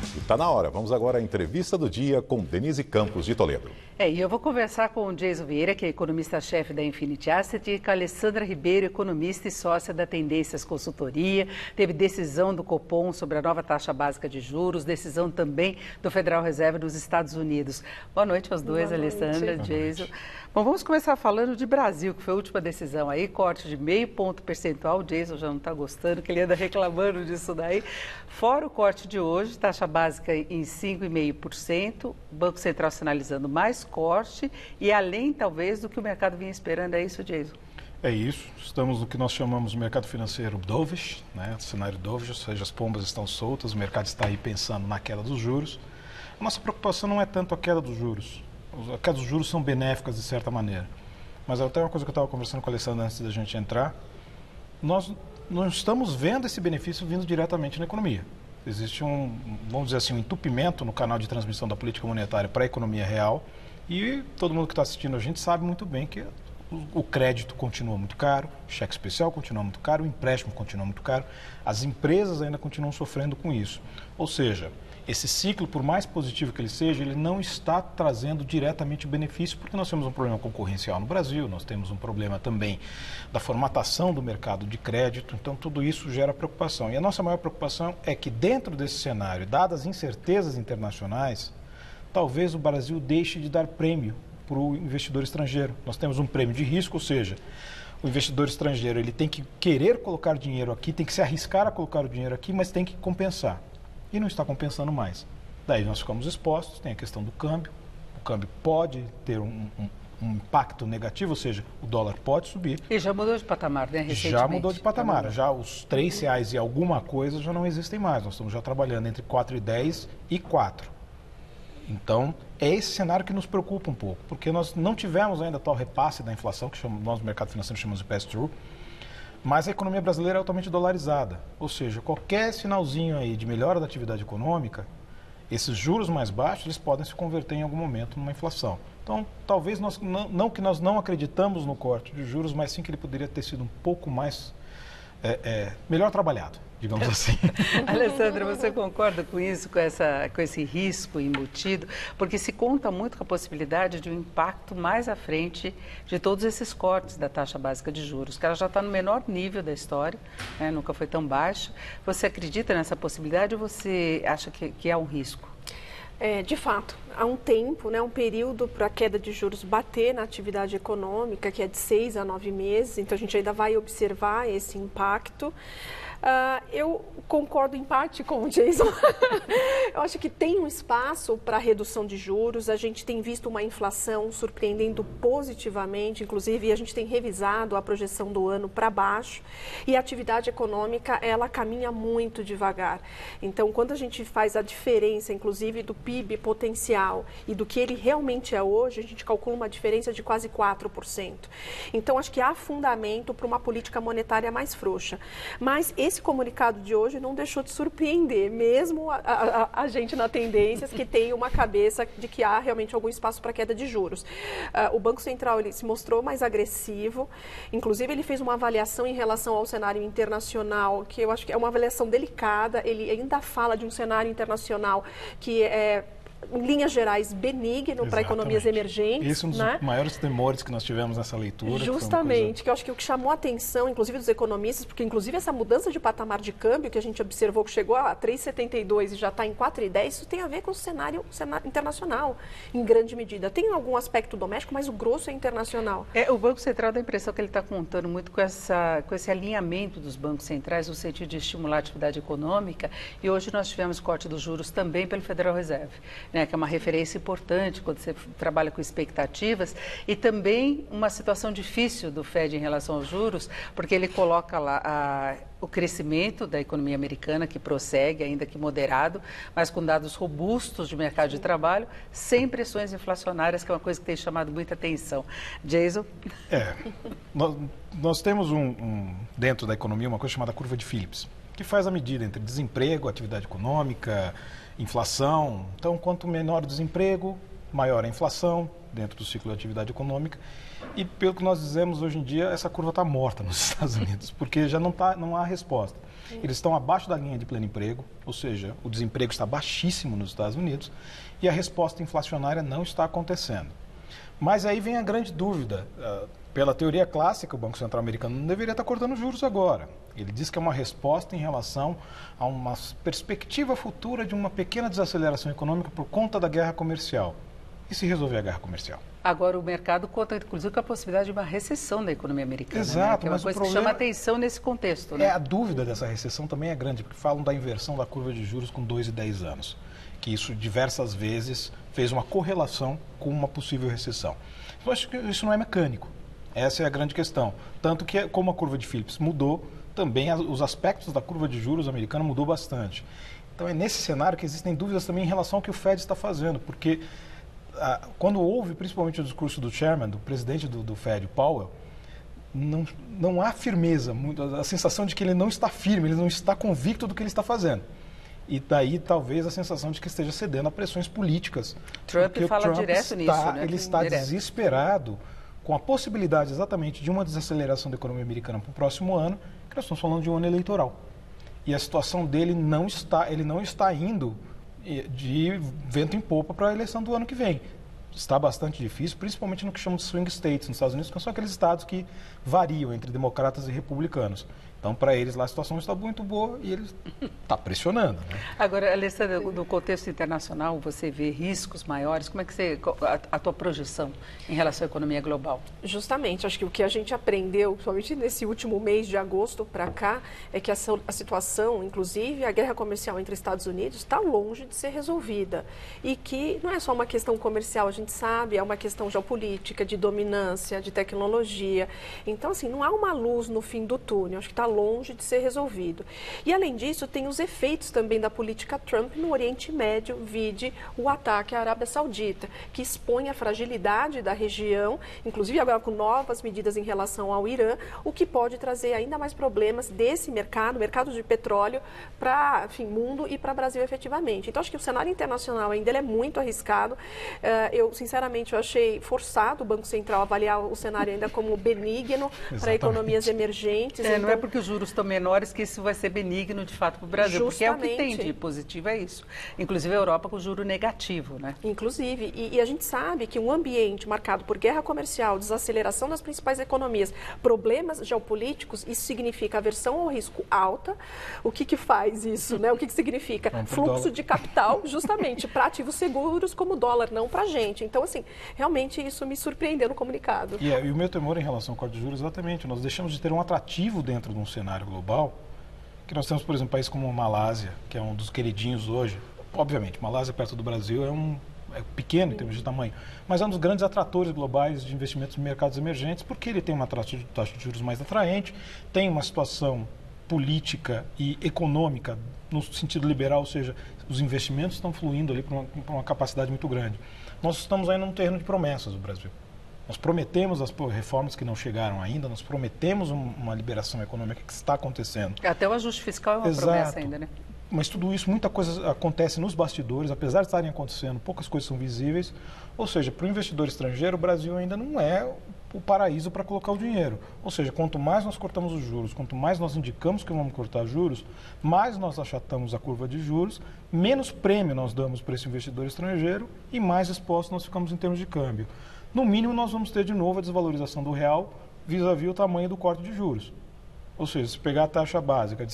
E está na hora. Vamos agora à entrevista do dia com Denise Campos de Toledo. E eu vou conversar com o Jason Vieira, que é economista-chefe da Infinity Asset, e com a Alessandra Ribeiro, economista e sócia da Tendências Consultoria. Teve decisão do Copom sobre a nova taxa básica de juros, decisão também do Federal Reserve dos Estados Unidos. Boa noite aos dois, Alessandra, Jason. Bom, vamos começar falando de Brasil, que foi a última decisão aí, corte de 0,5 ponto percentual. O Jason já não está gostando, que ele anda reclamando disso daí. Fora o corte de hoje, taxa básica em 5,5%, o Banco Central sinalizando mais corte e além, talvez, do que o mercado vinha esperando. É isso, Jason? É isso. Estamos no que nós chamamos de mercado financeiro dovish, né? Cenário dovish, ou seja, as pombas estão soltas, o mercado está aí pensando na queda dos juros. A nossa preocupação não é tanto a queda dos juros. A queda dos juros são benéficas de certa maneira. Mas até uma coisa que eu estava conversando com a Alessandra antes da gente entrar, nós não estamos vendo esse benefício vindo diretamente na economia. Existe vamos dizer assim, um entupimento no canal de transmissão da política monetária para a economia real e todo mundo que está assistindo a gente sabe muito bem que o crédito continua muito caro, o cheque especial continua muito caro, o empréstimo continua muito caro, as empresas ainda continuam sofrendo com isso. Ou seja, esse ciclo, por mais positivo que ele seja, ele não está trazendo diretamente benefício, porque nós temos um problema concorrencial no Brasil, nós temos um problema também da formatação do mercado de crédito, então tudo isso gera preocupação. E a nossa maior preocupação é que dentro desse cenário, dadas as incertezas internacionais, talvez o Brasil deixe de dar prêmio para o investidor estrangeiro. Nós temos um prêmio de risco, ou seja, o investidor estrangeiro ele tem que querer colocar dinheiro aqui, tem que se arriscar a colocar o dinheiro aqui, mas tem que compensar. E não está compensando mais. Daí nós ficamos expostos, tem a questão do câmbio. O câmbio pode ter um impacto negativo, ou seja, o dólar pode subir. E já mudou de patamar, né, recentemente? Já mudou de patamar. Já os R$3 e alguma coisa já não existem mais. Nós estamos já trabalhando entre 4,10 e 4. Então, é esse cenário que nos preocupa um pouco, porque nós não tivemos ainda tal repasse da inflação, que nós no mercado financeiro chamamos de pass-through, mas a economia brasileira é altamente dolarizada, ou seja, qualquer sinalzinho aí de melhora da atividade econômica, esses juros mais baixos, eles podem se converter em algum momento numa inflação. Então, talvez nós não acreditamos no corte de juros, mas sim que ele poderia ter sido um pouco mais melhor trabalhado, digamos assim. Alessandra, você concorda com isso, com esse risco embutido? Porque se conta muito com a possibilidade de um impacto mais à frente de todos esses cortes da taxa básica de juros, que ela já está no menor nível da história, né? Nunca foi tão baixa. Você acredita nessa possibilidade ou você acha que é um risco? De fato, há um tempo, né, um período para a queda de juros bater na atividade econômica, que é de 6 a 9 meses, então a gente ainda vai observar esse impacto. Eu concordo em parte com o Jason. Eu acho que tem um espaço para redução de juros. A gente tem visto uma inflação surpreendendo positivamente, inclusive a gente tem revisado a projeção do ano para baixo. E a atividade econômica, ela caminha muito devagar. Então, quando a gente faz a diferença, inclusive, do PIB potencial e do que ele realmente é hoje, a gente calcula uma diferença de quase 4%. Então, acho que há fundamento para uma política monetária mais frouxa. Mas esse comunicado de hoje não deixou de surpreender, mesmo a gente na Tendências, que tem uma cabeça de que há realmente algum espaço para queda de juros. O Banco Central ele se mostrou mais agressivo, inclusive ele fez uma avaliação em relação ao cenário internacional, que eu acho que é uma avaliação delicada, ele ainda fala de um cenário internacional que é, em linhas gerais, benigno para economias emergentes. Esse é um dos maiores temores que nós tivemos nessa leitura. Justamente, que eu acho que o que chamou a atenção, inclusive dos economistas, porque inclusive essa mudança de patamar de câmbio que a gente observou que chegou a 3,72 e já está em 4,10, isso tem a ver com o cenário internacional, em grande medida. Tem algum aspecto doméstico, mas o grosso é internacional. O Banco Central dá a impressão que ele está contando muito com esse alinhamento dos bancos centrais no sentido de estimular a atividade econômica, e hoje nós tivemos corte dos juros também pelo Federal Reserve, né, que é uma referência importante quando você trabalha com expectativas, e também uma situação difícil do Fed em relação aos juros, porque ele coloca lá o crescimento da economia americana, que prossegue, ainda que moderado, mas com dados robustos de mercado de trabalho, sem pressões inflacionárias, que é uma coisa que tem chamado muita atenção. Jason? Nós temos dentro da economia uma coisa chamada curva de Phillips, que faz a medida entre desemprego, atividade econômica, inflação. Então, quanto menor o desemprego, maior a inflação dentro do ciclo de atividade econômica. E pelo que nós dizemos hoje em dia, essa curva está morta nos Estados Unidos, porque já não há resposta. Eles estão abaixo da linha de pleno emprego, ou seja, o desemprego está baixíssimo nos Estados Unidos e a resposta inflacionária não está acontecendo. Mas aí vem a grande dúvida. Pela teoria clássica, o Banco Central americano não deveria estar cortando juros agora. Ele diz que é uma resposta em relação a uma perspectiva futura de uma pequena desaceleração econômica por conta da guerra comercial. E se resolver a guerra comercial? Agora, o mercado conta, inclusive, com a possibilidade de uma recessão da economia americana. Exato, né? Que é uma coisa que chama atenção nesse contexto. Né? A dúvida dessa recessão também é grande, porque falam da inversão da curva de juros com 2 e 10 anos. Que isso, diversas vezes, fez uma correlação com uma possível recessão. Eu acho que isso não é mecânico. Essa é a grande questão. Tanto que, como a curva de Phillips mudou, também os aspectos da curva de juros americana mudou bastante. Então, é nesse cenário que existem dúvidas também em relação ao que o Fed está fazendo, porque quando houve, principalmente o discurso do chairman, do presidente do Fed, Powell, não há firmeza, a sensação de que ele não está firme, ele não está convicto do que ele está fazendo. E daí, talvez, a sensação de que esteja cedendo a pressões políticas. Trump fala direto nisso, né? Ele está desesperado com a possibilidade exatamente de uma desaceleração da economia americana para o próximo ano, que nós estamos falando de um ano eleitoral. E a situação dele ele não está indo de vento em popa para a eleição do ano que vem. Está bastante difícil, principalmente no que chamam de swing states nos Estados Unidos, que são aqueles estados que variam entre democratas e republicanos. Então, para eles lá a situação está muito boa e ele está pressionando. Né? Agora, Alessandra, no contexto internacional, você vê riscos maiores? Como é que a tua projeção em relação à economia global? Justamente, acho que o que a gente aprendeu, principalmente nesse último mês de agosto para cá, é que a situação, inclusive a guerra comercial entre Estados Unidos, está longe de ser resolvida. E que não é só uma questão comercial, a gente sabe, é uma questão geopolítica, de dominância, de tecnologia. Então, assim, não há uma luz no fim do túnel, acho que está longe de ser resolvido. E, além disso, tem os efeitos também da política Trump no Oriente Médio, vide o ataque à Arábia Saudita, que expõe a fragilidade da região, inclusive agora com novas medidas em relação ao Irã, o que pode trazer ainda mais problemas desse mercado de petróleo, para o mundo e para o Brasil efetivamente. Então, acho que o cenário internacional ainda é muito arriscado. Eu, sinceramente, eu achei forçado o Banco Central avaliar o cenário ainda como benigno para economias emergentes. Então, não é porque os juros estão menores que isso vai ser benigno de fato para o Brasil, porque é o que tem de positivo, é isso. Inclusive a Europa com juro negativo, né? Inclusive, e a gente sabe que um ambiente marcado por guerra comercial, desaceleração das principais economias, problemas geopolíticos, isso significa aversão ao risco alta. O que faz isso, né? O que significa? Fluxo de capital, justamente, para ativos seguros como o dólar, não para a gente. Então, assim, realmente isso me surpreendeu no comunicado. E o meu temor em relação ao corte de juros, exatamente, nós deixamos de ter um atrativo dentro de um cenário global, que nós temos, por exemplo, um país como a Malásia, que é um dos queridinhos hoje. Obviamente, Malásia perto do Brasil é pequeno em termos de tamanho, mas é um dos grandes atratores globais de investimentos em mercados emergentes, porque ele tem uma taxa de juros mais atraente, tem uma situação política e econômica no sentido liberal, ou seja, os investimentos estão fluindo ali para uma capacidade muito grande. Nós estamos ainda num terreno de promessas do Brasil. Nós prometemos as reformas que não chegaram ainda, nós prometemos uma liberação econômica que está acontecendo. Até o ajuste fiscal é uma promessa ainda, né? Mas tudo isso, muita coisa acontece nos bastidores, apesar de estarem acontecendo, poucas coisas são visíveis. Ou seja, para o investidor estrangeiro, o Brasil ainda não é o paraíso para colocar o dinheiro. Ou seja, quanto mais nós cortamos os juros, quanto mais nós indicamos que vamos cortar juros, mais nós achatamos a curva de juros, menos prêmio nós damos para esse investidor estrangeiro e mais expostos nós ficamos em termos de câmbio. No mínimo, nós vamos ter de novo a desvalorização do real vis-à-vis o tamanho do corte de juros. Ou seja, se pegar a taxa básica de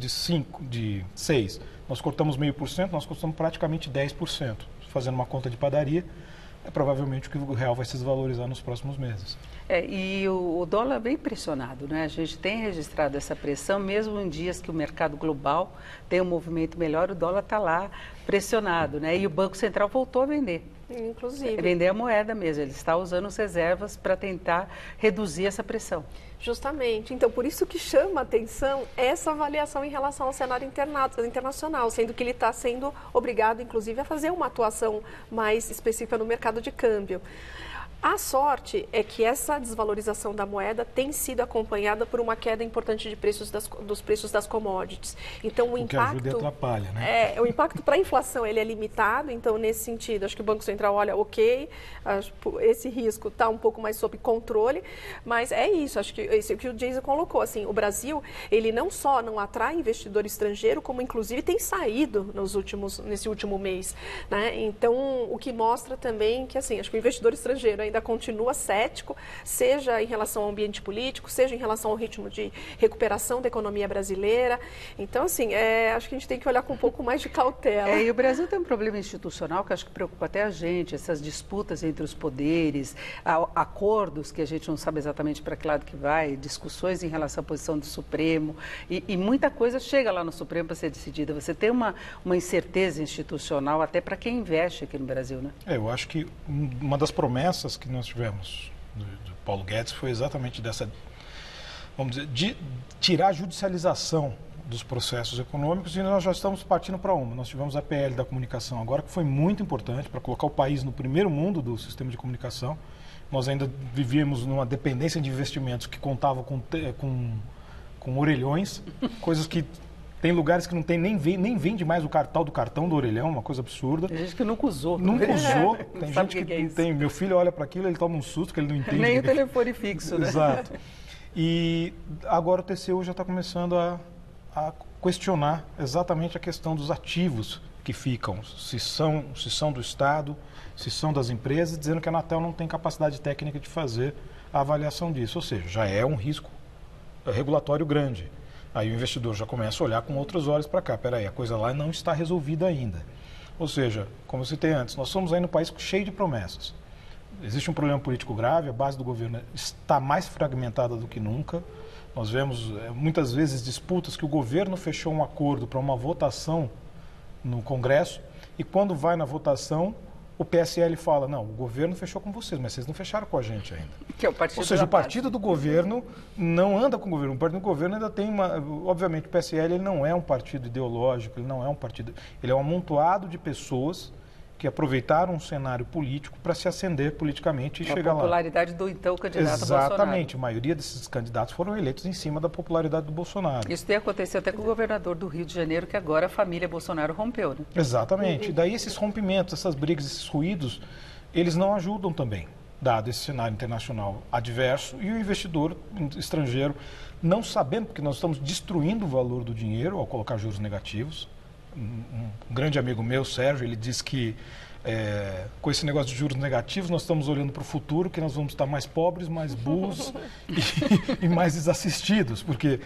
6, nós cortamos 0,5%, nós cortamos praticamente 10%. Fazendo uma conta de padaria, é provavelmente que o real vai se desvalorizar nos próximos meses. E o dólar é bem pressionado, né? A gente tem registrado essa pressão, mesmo em dias que o mercado global tem um movimento melhor, o dólar está lá pressionado, né? E o Banco Central voltou a vender. Inclusive. Vender a moeda mesmo, ele está usando as reservas para tentar reduzir essa pressão. Justamente. Então, por isso que chama a atenção essa avaliação em relação ao cenário internacional, sendo que ele está sendo obrigado, inclusive, a fazer uma atuação mais específica no mercado de câmbio. A sorte é que essa desvalorização da moeda tem sido acompanhada por uma queda importante de preços dos preços das commodities. Então, o impacto... que ajuda e atrapalha, né? O impacto para a inflação ele é limitado, então, nesse sentido, acho que o Banco Central olha, ok, esse risco está um pouco mais sob controle, mas é isso, acho que isso é o que o Jason colocou, assim, o Brasil, ele não só não atrai investidor estrangeiro, como, inclusive, tem saído nesse último mês, né? Então, o que mostra também que, assim, acho que o investidor estrangeiro ainda continua cético, seja em relação ao ambiente político, seja em relação ao ritmo de recuperação da economia brasileira. Então, assim, acho que a gente tem que olhar com um pouco mais de cautela. E o Brasil tem um problema institucional que acho que preocupa até a gente, essas disputas entre os poderes, acordos que a gente não sabe exatamente para que lado que vai, discussões em relação à posição do Supremo, e muita coisa chega lá no Supremo para ser decidida. Você tem uma incerteza institucional até para quem investe aqui no Brasil, né? Eu acho que uma das promessas que nós tivemos do Paulo Guedes foi exatamente dessa, vamos dizer, de tirar a judicialização dos processos econômicos, e nós já estamos partindo para uma. Nós tivemos a PL da comunicação agora, que foi muito importante para colocar o país no primeiro mundo do sistema de comunicação. Nós ainda vivíamos numa dependência de investimentos que contava com orelhões, coisas que tem lugares que não tem, nem vende mais o tal do cartão do orelhão, uma coisa absurda. Tem gente que nunca usou. Nunca usou. Tem gente que é não tem. Meu filho olha para aquilo, ele toma um susto, que ele não entende. Nem o telefone fixo, né? Exato. E agora o TCU já está começando a questionar exatamente a questão dos ativos que ficam, se são do Estado, se são das empresas, dizendo que a Anatel não tem capacidade técnica de fazer a avaliação disso. Ou seja, já é um risco regulatório grande. Aí o investidor já começa a olhar com outros olhos para cá. Peraí, a coisa lá não está resolvida ainda. Ou seja, como eu citei antes, nós somos aí no país cheio de promessas. Existe um problema político grave, a base do governo está mais fragmentada do que nunca. Nós vemos muitas vezes disputas que o governo fechou um acordo para uma votação no Congresso e quando vai na votação, o PSL fala, não, o governo fechou com vocês, mas vocês não fecharam com a gente ainda. Que é o partido. Ou seja, o partido do governo não anda com o governo. O partido do governo ainda tem uma... Obviamente, o PSL ele não é um partido ideológico, ele não é um partido... Ele é um amontoado de pessoas que aproveitaram um cenário político para se ascender politicamente e chegar lá. A popularidade do então candidato Bolsonaro. Exatamente. A maioria desses candidatos foram eleitos em cima da popularidade do Bolsonaro. Isso tem acontecido até com o governador do Rio de Janeiro, que agora a família Bolsonaro rompeu, né? Exatamente. E daí esses rompimentos, essas brigas, esses ruídos, eles não ajudam também, dado esse cenário internacional adverso e o investidor estrangeiro não sabendo, porque nós estamos destruindo o valor do dinheiro ao colocar juros negativos. Um grande amigo meu, Sérgio, ele diz que com esse negócio de juros negativos nós estamos olhando para o futuro, que nós vamos estar mais pobres, mais burros e mais desassistidos, porque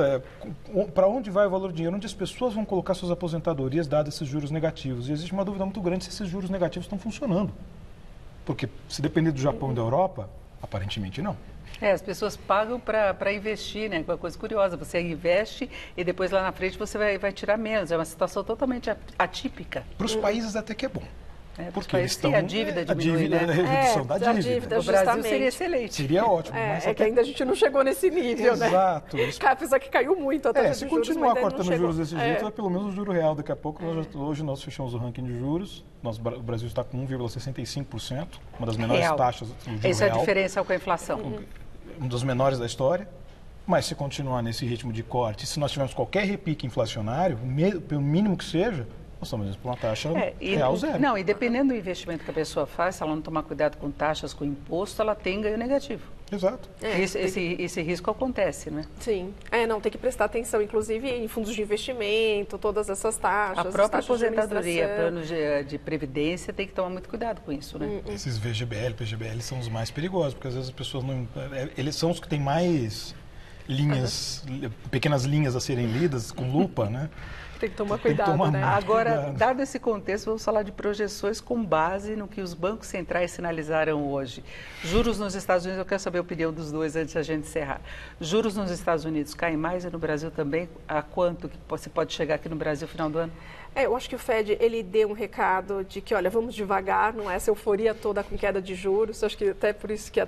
para onde vai o valor do dinheiro? Onde as pessoas vão colocar suas aposentadorias dados esses juros negativos? E existe uma dúvida muito grande se esses juros negativos estão funcionando, porque se depender do Japão e da Europa, aparentemente não. As pessoas pagam para investir, né? Uma coisa curiosa, você investe e depois lá na frente você vai tirar menos. É uma situação totalmente atípica. Para os países até que é bom. Porque eles estão... a dívida diminui, né? A redução da dívida. O Brasil seria excelente. Seria ótimo. Mas que ainda a gente não chegou nesse nível, Exato. né? Apesar que caiu muito a taxa de juros. Se continuar cortando juros desse jeito, é pelo menos o juro real. Daqui a pouco, hoje nós fechamos o ranking de juros. O Brasil está com 1,65%, uma das menores taxas do juro real. Essa é a diferença com a inflação. Um dos menores da história. Mas se continuar nesse ritmo de corte, se nós tivermos qualquer repique inflacionário, pelo mínimo que seja, nós estamos indo para uma taxa real zero. Não, e dependendo do investimento que a pessoa faz, se ela não tomar cuidado com taxas, com imposto, ela tem ganho negativo. Exato. Esse risco acontece, né? Sim. Não, tem que prestar atenção, inclusive em fundos de investimento, todas essas taxas. A própria aposentadoria, planos de previdência, tem que tomar muito cuidado com isso, né? Esses VGBL, PGBL são os mais perigosos, porque às vezes as pessoas não... Eles são os que têm mais linhas, pequenas linhas a serem lidas com lupa, né? Tem que tomar cuidado, né? Agora, dado esse contexto, vamos falar de projeções com base no que os bancos centrais sinalizaram hoje. Juros nos Estados Unidos, eu quero saber a opinião dos dois antes da gente encerrar. Juros nos Estados Unidos caem mais e no Brasil também? A quanto que você pode chegar aqui no Brasil no final do ano? Eu acho que o Fed, ele deu um recado de que, olha, vamos devagar, não é essa euforia toda com queda de juros. Eu acho que até por isso que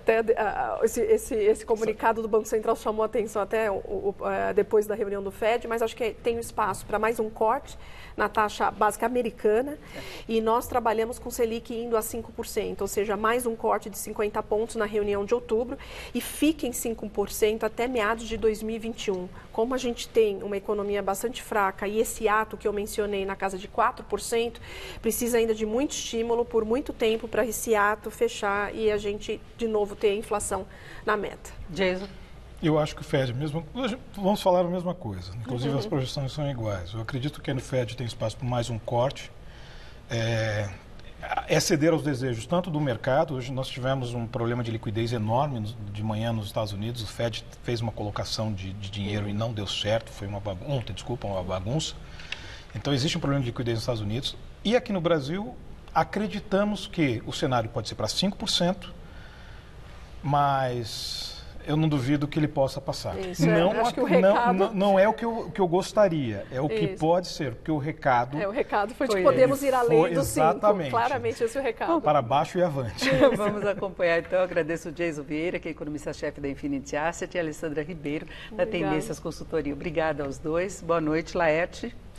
esse comunicado do Banco Central chamou a atenção até depois da reunião do Fed, mas acho que tem espaço para mais um corte na taxa básica americana e nós trabalhamos com Selic indo a 5%, ou seja, mais um corte de 50 pontos na reunião de outubro e fica em 5% até meados de 2021. Como a gente tem uma economia bastante fraca e esse ato que eu mencionei na casa de 4%, precisa ainda de muito estímulo por muito tempo para esse ato fechar e a gente, de novo, ter a inflação na meta. Jason? Eu acho que o FED, vamos falar a mesma coisa, inclusive as projeções são iguais. Eu acredito que no FED tem espaço para mais um corte, ceder aos desejos tanto do mercado. Hoje nós tivemos um problema de liquidez enorme de manhã nos Estados Unidos, o FED fez uma colocação de dinheiro e não deu certo, foi uma bagunça. Então existe um problema de liquidez nos Estados Unidos e aqui no Brasil acreditamos que o cenário pode ser para 5%, mas eu não duvido que ele possa passar. Isso, acho que o recado... não é o que eu gostaria, é o que pode ser, porque o recado... o recado foi de podemos ir além dos 5. Exatamente. Claramente esse é o recado. Para baixo e avante. Vamos acompanhar então. Eu agradeço o Jason Vieira, que é economista-chefe da Infinity Asset, e a Alessandra Ribeiro, da Tendências Consultoria. Obrigada aos dois. Boa noite, Laerte.